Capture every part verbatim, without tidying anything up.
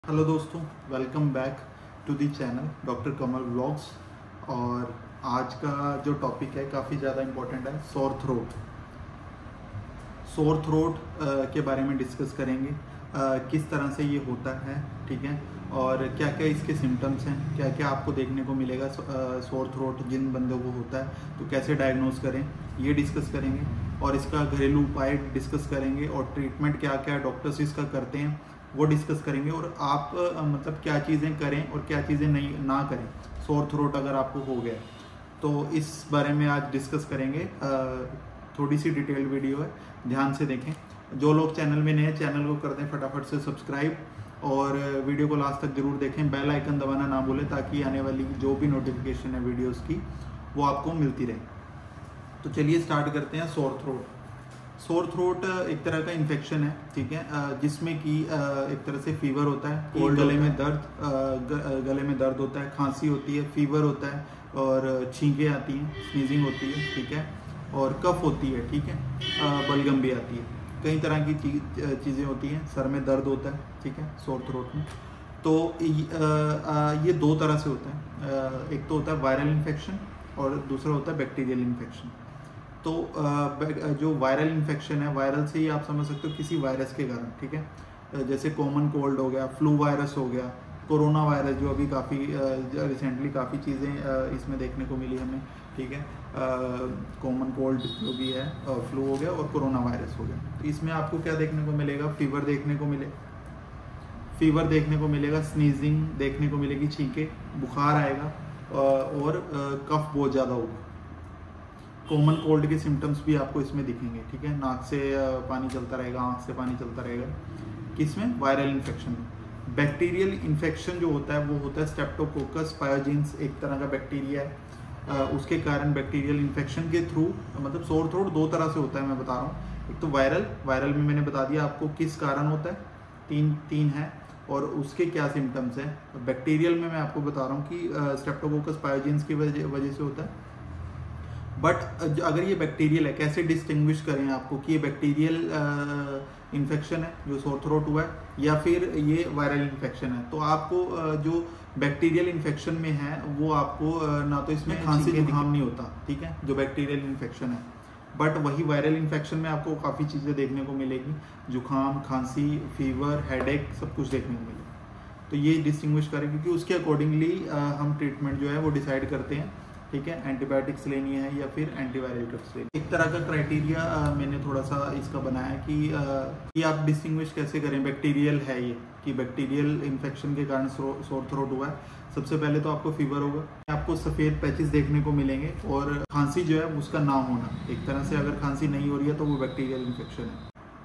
Hello दोस्तों, welcome back to the channel doctor Kamal vlogs. और आज का जो टॉपिक है काफ़ी ज़्यादा इम्पोर्टेंट है, सोर थ्रोट। सोर थ्रोट के बारे में डिस्कस करेंगे, आ, किस तरह से ये होता है, ठीक है, और क्या क्या इसके सिम्टम्स हैं, क्या क्या आपको देखने को मिलेगा सोर थ्रोट जिन बंदों को होता है, तो कैसे डायग्नोज करें ये डिस्कस करेंगे। और इसका घरेलू उपाय डिस्कस करेंगे और ट्रीटमेंट क्या क्या डॉक्टर्स इसका करते हैं वो डिस्कस करेंगे। और आप आ, मतलब क्या चीज़ें करें और क्या चीज़ें नहीं ना करें सोर थ्रोट अगर आपको हो गया, तो इस बारे में आज डिस्कस करेंगे। आ, थोड़ी सी डिटेल्ड वीडियो है, ध्यान से देखें। जो लोग चैनल में नए हैं चैनल को कर दें फटाफट से सब्सक्राइब और वीडियो को लास्ट तक जरूर देखें। बेल आइकन दबाना ना भूलें ताकि आने वाली जो भी नोटिफिकेशन है वीडियोस की वो आपको मिलती रहे। तो चलिए स्टार्ट करते हैं। सोर थ्रोट सोर थ्रोट एक तरह का इन्फेक्शन है, ठीक है, जिसमें कि एक तरह से फीवर होता है, गले में दर्द गले में दर्द होता है, खांसी होती है, फीवर होता है और छींकें आती हैं, स्नीजिंग होती है, ठीक है, और कफ होती है, ठीक है, बलगम भी आती है, कई तरह की चीज़ें होती हैं, सर में दर्द होता है, ठीक है, सोर थ्रोट में। तो ये दो तरह से होता है, एक तो होता है वायरल इन्फेक्शन और दूसरा होता है बैक्टीरियल इन्फेक्शन। तो जो वायरल इन्फेक्शन है, वायरल से ही आप समझ सकते हो किसी वायरस के कारण, ठीक है, जैसे कॉमन कोल्ड हो गया, फ्लू वायरस हो गया, कोरोना वायरस जो अभी काफ़ी रिसेंटली काफ़ी चीज़ें इसमें देखने को मिली हमें, ठीक है, कॉमन कोल्ड जो भी है, फ्लू हो गया और कोरोना वायरस हो गया। तो इसमें आपको क्या देखने को मिलेगा, फीवर देखने को मिले फीवर देखने को मिलेगा, स्नीजिंग देखने को मिलेगी, छींके, बुखार आएगा और कफ बहुत ज़्यादा होगा। कॉमन कोल्ड के सिम्टम्स भी आपको इसमें दिखेंगे, ठीक है, नाक से पानी चलता रहेगा, आँख से पानी चलता रहेगा, किसमें, वायरल इन्फेक्शन में। बैक्टीरियल इन्फेक्शन जो होता है वो होता है स्ट्रेप्टोकोकस पायोजेंस, एक तरह का बैक्टीरिया है, उसके कारण बैक्टीरियल इन्फेक्शन के थ्रू, मतलब सोर थ्रोट दो तरह से होता है, मैं बता रहा हूँ। एक तो वायरल वायरल में मैंने बता दिया आपको किस कारण होता है, तीन तीन है और उसके क्या सिम्टम्स हैं। बैक्टीरियल में मैं आपको बता रहा हूँ कि स्ट्रेप्टोकोकस पायोजेंस की वजह वजह से होता है। बट अगर ये बैक्टीरियल है, कैसे डिस्टिंग्विश करें आपको कि ये बैक्टीरियल इन्फेक्शन है जो सोर थ्रोट हुआ है या फिर ये वायरल इन्फेक्शन है। तो आपको जो बैक्टीरियल इन्फेक्शन में है वो आपको ना तो इसमें खांसी जुकाम नहीं होता, ठीक है, जो बैक्टीरियल इन्फेक्शन है। बट वही वायरल इन्फेक्शन में आपको काफ़ी चीज़ें देखने को मिलेगी, जुकाम, खांसी, फीवर, हेडेक, सब कुछ देखने को मिलेगा। तो ये डिस्टिंग्विश करें क्योंकि उसके अकॉर्डिंगली हम ट्रीटमेंट जो है वो डिसाइड करते हैं, ठीक है, एंटीबायोटिक्स लेनी है या फिर एंटीवायरल ड्रग्स लेनी है। एक तरह का क्राइटेरिया मैंने थोड़ा सा इसका बनाया कि आ, कि आप डिस्टिंग्विश कैसे करें, बैक्टीरियल है ये कि बैक्टीरियल इन्फेक्शन के कारण सोर थ्रोट हुआ है। सबसे पहले तो आपको फीवर होगा, आपको सफ़ेद पैचेस देखने को मिलेंगे और खांसी जो है उसका ना होना, एक तरह से अगर खांसी नहीं हो रही है तो वो बैक्टीरियल इन्फेक्शन है।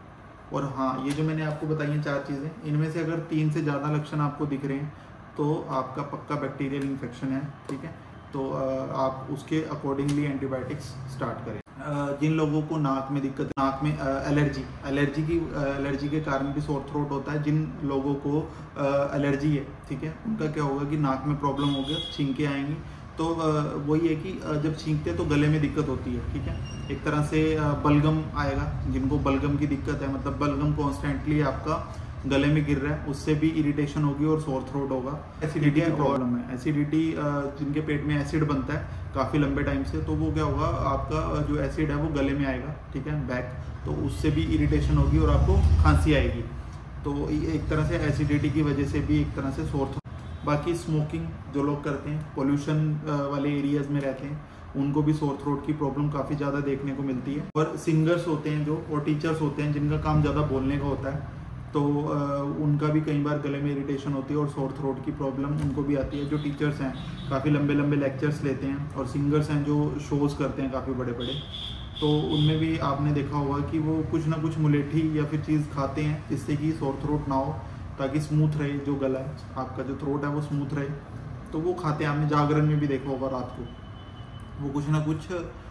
और हाँ, ये जो मैंने आपको बताई हैं चार चीज़ें, इनमें से अगर तीन से ज़्यादा लक्षण आपको दिख रहे हैं तो आपका पक्का बैक्टीरियल इन्फेक्शन है, ठीक है। तो आप उसके अकॉर्डिंगली एंटीबायोटिक्स स्टार्ट करें। जिन लोगों को नाक में दिक्कत, नाक में एलर्जी एलर्जी की एलर्जी के कारण भी सोर थ्रोट होता है, जिन लोगों को एलर्जी है, ठीक है, उनका क्या होगा कि नाक में प्रॉब्लम हो गया, छींकें आएंगी। तो वही है कि जब छींकते हैं तो गले में दिक्कत होती है, ठीक है, एक तरह से बलगम आएगा। जिनको बलगम की दिक्कत है, मतलब बलगम कॉन्स्टेंटली आपका गले में गिर रहा है, उससे भी इरिटेशन होगी और सोर थ्रोट होगा। एसिडिटी की प्रॉब्लम है, एसिडिटी जिनके पेट में एसिड बनता है काफ़ी लंबे टाइम से, तो वो क्या होगा, आपका जो एसिड है वो गले में आएगा, ठीक है, बैक, तो उससे भी इरिटेशन होगी और आपको खांसी आएगी। तो एक तरह से एसिडिटी की वजह से भी एक तरह से सोर थ्रोट। बाकी स्मोकिंग जो लोग करते हैं, पोल्यूशन वाले एरियाज में रहते हैं, उनको भी सोर थ्रोट की प्रॉब्लम काफ़ी ज़्यादा देखने को मिलती है। और सिंगर्स होते हैं जो, और टीचर्स होते हैं जिनका काम ज़्यादा बोलने का होता है, तो आ, उनका भी कई बार गले में इरिटेशन होती है और सोर थ्रोट की प्रॉब्लम उनको भी आती है। जो टीचर्स हैं काफ़ी लंबे लंबे लेक्चर्स लेते हैं, और सिंगर्स हैं जो शोज़ करते हैं काफ़ी बड़े बड़े, तो उनमें भी आपने देखा होगा कि वो कुछ ना कुछ मुलेठी या फिर चीज़ खाते हैं जिससे कि सोर थ्रोट ना हो, ताकि स्मूथ रहे जो गला है, आपका जो थ्रोट है वो स्मूथ रहे। तो वो खाते हैं, आपने जागरण में भी देखा होगा रात को वो कुछ ना कुछ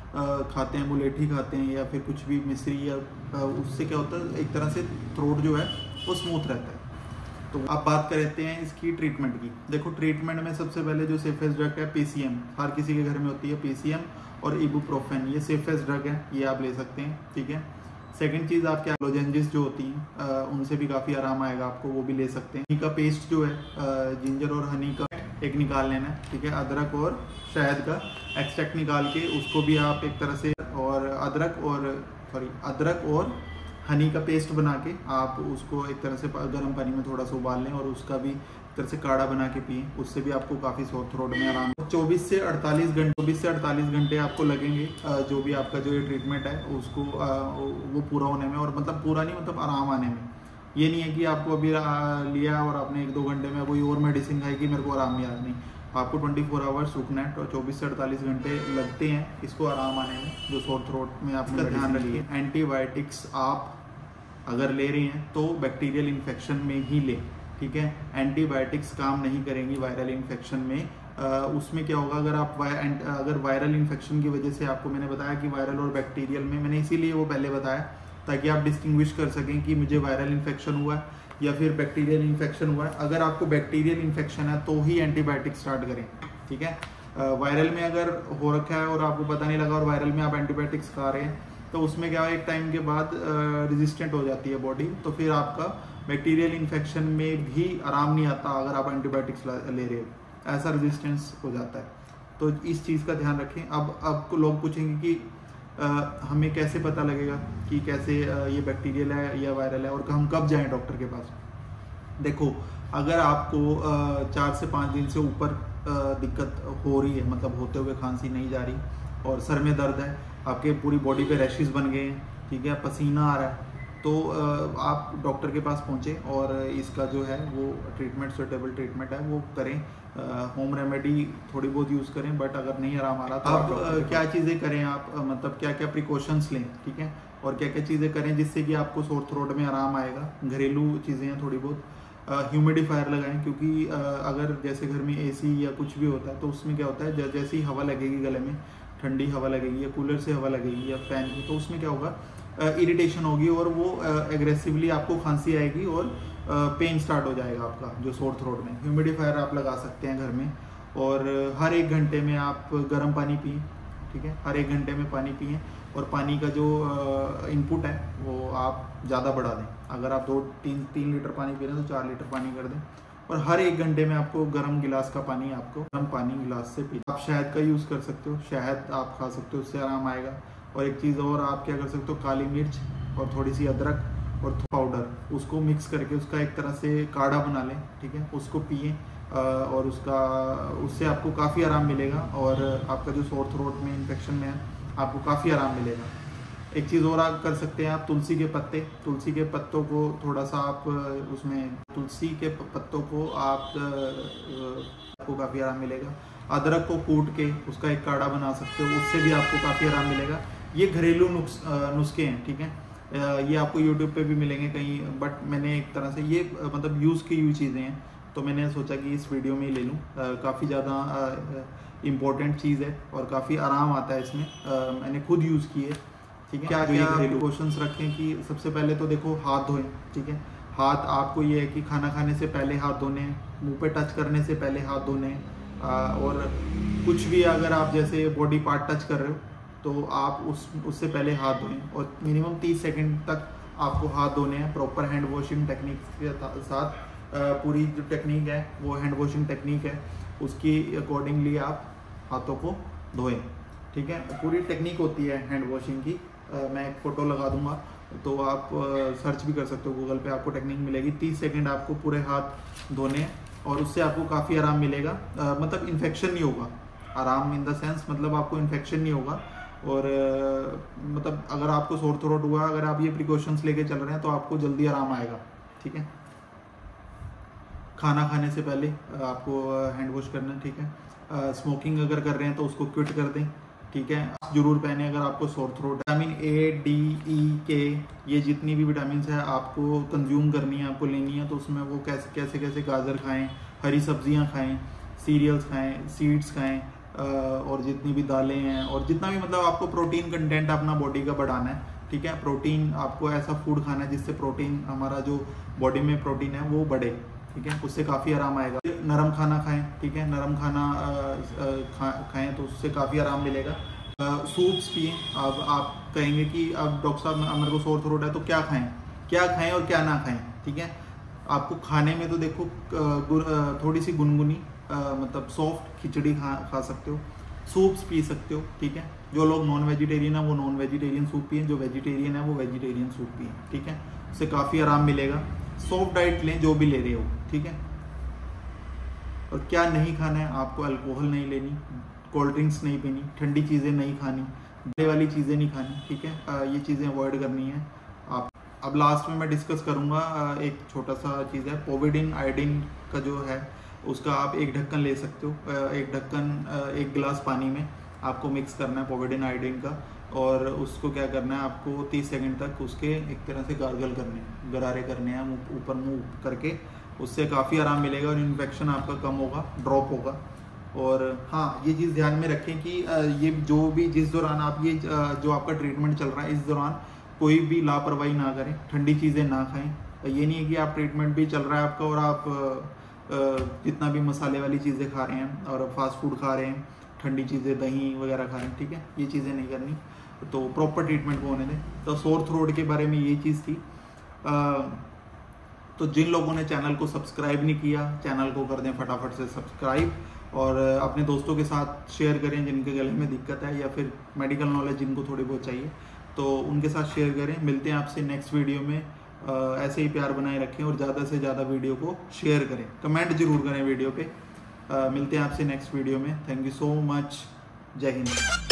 खाते हैं, मुलेठी खाते हैं या फिर कुछ भी मिश्री, या उससे क्या होता है, एक तरह से थ्रोट जो है वो स्मूथ रहता है। तो अब बात करते हैं इसकी ट्रीटमेंट की। देखो, ट्रीटमेंट में सबसे पहले जो सेफेस्ट ड्रग है पीसीएम, हर किसी के घर में होती है पीसीएम और इबुप्रोफेन, ये सेफेस्ट ड्रग है, ये आप ले सकते हैं, ठीक है। सेकंड चीज़ आपके लोजेंजेस जो होती हैं उनसे भी काफ़ी आराम आएगा आपको, वो भी ले सकते हैं। हनी का पेस्ट जो है जिंजर और हनी का एक निकाल लेना है, ठीक है। अदरक और शहद का एक्सट्रैक्ट निकाल के उसको भी आप एक तरह से, और अदरक और सॉरी अदरक और हनी का पेस्ट बना के आप उसको एक तरह से गर्म पानी में थोड़ा सा उबाल लें और उसका भी एक तरह से काढ़ा बना के पिए, उससे भी आपको काफ़ी सोर थ्रोट में आराम। चौबीस से अड़तालीस घंटे चौबीस से अड़तालीस घंटे आपको लगेंगे जो भी आपका जो ये ट्रीटमेंट है उसको वो पूरा होने में, और मतलब पूरा नहीं मतलब आराम आने में। ये नहीं है कि आपको अभी लिया और आपने एक दो घंटे में कोई और मेडिसिन खाई कि मेरे को आराम नहीं आ रहा, नहीं। आपको चौबीस आवर्स रुकना है और चौबीस से अड़तालीस घंटे लगते हैं इसको आराम आने में, जो सोर थ्रोट में आप ध्यान रखिए। एंटीबायोटिक्स आप अगर ले रहे हैं तो बैक्टीरियल इन्फेक्शन में ही लें, ठीक है। एंटीबायोटिक्स काम नहीं करेंगी वायरल इन्फेक्शन में। आ, उसमें क्या होगा, अगर आप वाय, अगर वायरल इन्फेक्शन की वजह से, आपको मैंने बताया कि वायरल और बैक्टीरियल में, मैंने इसीलिए वो पहले बताया ताकि आप डिस्टिंग्विश कर सकें कि मुझे वायरल इन्फेक्शन हुआ है या फिर बैक्टीरियल इन्फेक्शन हुआ है। अगर आपको बैक्टीरियल इन्फेक्शन है तो ही एंटीबायोटिक स्टार्ट करें, ठीक है। वायरल में अगर हो रखा है और आपको पता नहीं लगा और वायरल में आप एंटीबायोटिक्स खा रहे हैं तो उसमें क्या है, एक टाइम के बाद रेजिस्टेंट हो जाती है बॉडी, तो फिर आपका बैक्टीरियल इन्फेक्शन में भी आराम नहीं आता अगर आप एंटीबायोटिक्स ले रहे हो, ऐसा रेजिस्टेंस हो जाता है। तो इस चीज़ का ध्यान रखें। अब अब लोग पूछेंगे कि आ, हमें कैसे पता लगेगा कि कैसे आ, ये बैक्टीरियल है या वायरल है और हम कब जाएं डॉक्टर के पास। देखो, अगर आपको आ, चार से पाँच दिन से ऊपर दिक्कत हो रही है, मतलब होते हुए खांसी नहीं जा रही और सर में दर्द है, आपके पूरी बॉडी पे रैशेस बन गए हैं, ठीक है, पसीना आ रहा है, तो आप डॉक्टर के पास पहुँचे और इसका जो है वो ट्रीटमेंट, सुटेबल ट्रीटमेंट है वो करें। होम रेमेडी थोड़ी बहुत यूज़ करें, बट अगर नहीं आराम आ रहा तो आप क्या चीज़ें करें, आप मतलब क्या क्या प्रिकॉशंस लें, ठीक है, और क्या क्या चीज़ें करें जिससे कि आपको सोर थ्रोट में आराम आएगा। घरेलू चीज़ें हैं थोड़ी बहुत, ह्यूमिडिफायर लगाएं, क्योंकि अगर जैसे घर में एसी या कुछ भी होता है तो उसमें क्या होता है, जैसे ही हवा लगेगी गले में, ठंडी हवा लगेगी या कूलर से हवा लगेगी या फैन की, तो उसमें क्या होगा, इरिटेशन होगी और वो एग्रेसिवली आपको खांसी आएगी और पेन स्टार्ट हो जाएगा आपका जो सोर थ्रोट में। ह्यूमिडिफायर आप लगा सकते हैं घर में, और हर एक घंटे में आप गर्म पानी पिए, ठीक है, हर एक घंटे में पानी पिए, और पानी का जो इनपुट है वो आप ज़्यादा बढ़ा दें। अगर आप दो तीन तीन लीटर पानी पी रहे हैं तो चार लीटर पानी कर दें, और हर एक घंटे में आपको गर्म गिलास का पानी आपको गर्म पानी गिलास से पी। आप शहद का यूज़ कर सकते हो, शहद आप खा सकते हो, उससे आराम आएगा। और एक चीज़ और आप क्या कर सकते हो, काली मिर्च और थोड़ी सी अदरक और पाउडर, उसको मिक्स करके उसका एक तरह से काढ़ा बना लें, ठीक है, उसको पिए, और उसका उससे आपको काफ़ी आराम मिलेगा, और आपका जो सोर थ्रोट में इन्फेक्शन में है आपको काफ़ी आराम मिलेगा। एक चीज़ और आप कर सकते हैं, आप तुलसी के पत्ते तुलसी के पत्तों को थोड़ा सा आप उसमें तुलसी के पत्तों को आप आपको काफ़ी आराम मिलेगा। अदरक को कूट के उसका एक काढ़ा बना सकते हो, उससे भी आपको काफ़ी आराम मिलेगा। ये घरेलू नुस्ख नुस्खे हैं, ठीक है, ये आपको यूट्यूब पे भी मिलेंगे कहीं, बट मैंने एक तरह से ये मतलब यूज़ की हुई चीज़ें हैं, तो मैंने सोचा कि इस वीडियो में ही ले लूँ। काफ़ी ज़्यादा इम्पोर्टेंट चीज़ है और काफ़ी आराम आता है इसमें, आ, मैंने खुद यूज़ की है, ठीक है। क्या क्या प्रिकॉशंस रखें कि सबसे पहले तो देखो हाथ धोएं, ठीक है। हाथ आपको ये है कि खाना खाने से पहले हाथ धोने हैं, मुँह पे टच करने से पहले हाथ धोने हैं, और कुछ भी अगर आप जैसे बॉडी पार्ट टच कर रहे हो तो आप उस उससे पहले हाथ धोएं, और मिनिमम तीस सेकंड तक आपको हाथ धोने हैं प्रॉपर हैंड वॉशिंग टेक्निक के साथ। पूरी जो टेक्निक है वो हैंड वॉशिंग टेक्निक है, उसकी अकॉर्डिंगली आप हाथों को धोएं, ठीक है। पूरी टेक्निक होती है हैंड वॉशिंग की, मैं एक फ़ोटो लगा दूंगा तो आप सर्च भी कर सकते हो गूगल पे, आपको टेक्निक मिलेगी। तीस सेकंड आपको पूरे हाथ धोने हैं और उससे आपको काफ़ी आराम मिलेगा, आ, मतलब इन्फेक्शन नहीं होगा, आराम इन द सेंस मतलब आपको इन्फेक्शन नहीं होगा। और आ, मतलब अगर आपको सोर थ्रोट हुआ, अगर आप ये प्रिकॉशंस लेके चल रहे हैं तो आपको जल्दी आराम आएगा, ठीक है। खाना खाने से पहले आपको हैंड वॉश करना है, ठीक है। स्मोकिंग अगर कर रहे हैं तो उसको क्विट कर दें, ठीक है। जरूर पहने अगर आपको sore throat. Vitamin A, D, E, K, ये जितनी भी विटामिन है आपको कंज्यूम करनी है, आपको लेनी है, तो उसमें वो कैसे कैसे कैसे गाजर खाएं, हरी सब्जियां खाएं, सीरियल्स खाएं, सीड्स खाएं, और जितनी भी दालें हैं और जितना भी मतलब आपको प्रोटीन कंटेंट अपना बॉडी का बढ़ाना है, ठीक है। प्रोटीन आपको ऐसा फूड खाना है जिससे प्रोटीन, हमारा जो बॉडी में प्रोटीन है वो बढ़े, ठीक है, उससे काफ़ी आराम आएगा। नरम खाना खाएं, ठीक है, नरम खाना खा, खाएं तो उससे काफ़ी आराम मिलेगा। सूप्स पिए, अब आप कहेंगे कि अब डॉक्टर साहब मेरे को सोर थ्रोट है तो क्या खाएं, क्या खाएं और क्या ना खाएं, ठीक है। आपको खाने में तो देखो थोड़ी सी गुनगुनी मतलब सॉफ्ट खिचड़ी खा खा सकते हो, सूप्स पी सकते हो, ठीक है। जो लोग नॉन वेजिटेरियन है वो नॉन वेजिटेरियन सूप पिए, जो वेजिटेरियन है वो वेजिटेरियन सूप पिए, ठीक है। उससे काफ़ी आराम मिलेगा। सॉफ्ट डाइट लें जो भी ले रहे हो, ठीक है। और क्या नहीं खाना है आपको, अल्कोहल नहीं लेनी, कोल्ड ड्रिंक्स नहीं पीनी, ठंडी चीज़ें नहीं खानी, दे वाली चीज़ें नहीं खानी, ठीक है। ये चीज़ें अवॉइड करनी है आप। अब लास्ट में मैं डिस्कस करूँगा एक छोटा सा चीज़ है, पोविडिन आयोडीन का जो है उसका आप एक ढक्कन ले सकते हो। एक ढक्कन एक गिलास पानी में आपको मिक्स करना है पोविडिन आयोडीन का, और उसको क्या करना है आपको तीस सेकंड तक उसके एक तरह से गार्गल करने हैं, गरारे करने हैं ऊपर मुंह करके। उससे काफ़ी आराम मिलेगा और इन्फेक्शन आपका कम होगा, ड्रॉप होगा। और हाँ, ये चीज़ ध्यान में रखें कि ये जो भी जिस दौरान आप ये जो आपका ट्रीटमेंट चल रहा है इस दौरान कोई भी लापरवाही ना करें, ठंडी चीज़ें ना खाएं। ये नहीं है कि आप ट्रीटमेंट भी चल रहा है आपका और आप जितना भी मसाले वाली चीज़ें खा रहे हैं और फास्ट फूड खा रहे हैं, ठंडी चीज़ें दही वगैरह खा रहे हैं, ठीक है। ये चीज़ें नहीं करनी, तो प्रॉपर ट्रीटमेंट को होने दें। तो सोर थ्रोट के बारे में ये चीज़ थी। आ, तो जिन लोगों ने चैनल को सब्सक्राइब नहीं किया, चैनल को कर दें फटाफट से सब्सक्राइब, और अपने दोस्तों के साथ शेयर करें जिनके गले में दिक्कत है या फिर मेडिकल नॉलेज जिनको थोड़ी बहुत चाहिए, तो उनके साथ शेयर करें। मिलते हैं आपसे नेक्स्ट वीडियो में। ऐसे ही प्यार बनाए रखें और ज़्यादा से ज़्यादा वीडियो को शेयर करें, कमेंट जरूर करें वीडियो पे। मिलते हैं आपसे नेक्स्ट वीडियो में। Thank you so much. जय हिंद।